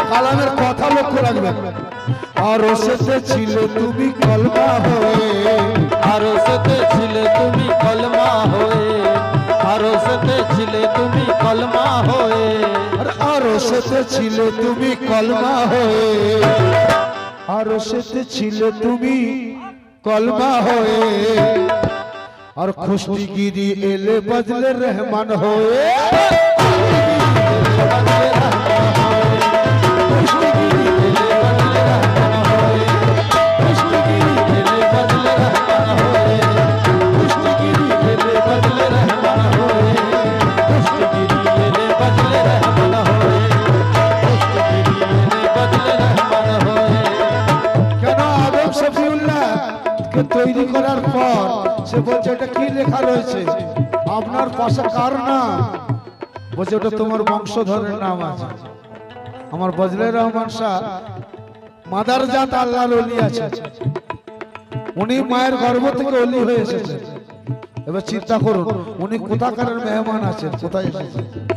কালামের কথা লক্ষ্য রাখবেন। আরো সেতে ছিলে তুমি কলমা হয়ে, আরো সেতে ছিলে তুমি কলমা হয়ে, আরো সেতে ছিলে তুমি কলমা হয়ে, আরো সেতে ছিলে তুমি কলমা হয়ে, আরো সেতে ছিলে তুমি কলমা হয়ে, আর খুশনিগিরি এলে বজলে রহমান হয়ে। তৈরি করার পর সে বলছে এটা কি লেখা রয়েছে, আপনার পাশে কার নাম? বলছে ওটা তোমার বংশধরের নাম আছে। আমার বজলে রহমান শাহ মাদার জাত আল্লাহর ওলি আছে, উনি মায়ের গর্ভ থেকে ওলি হয়ে এসেছেন। এবার চিন্তা করুন উনি কোথাকার মেহমান আছেন, কোথায় এসেছেন।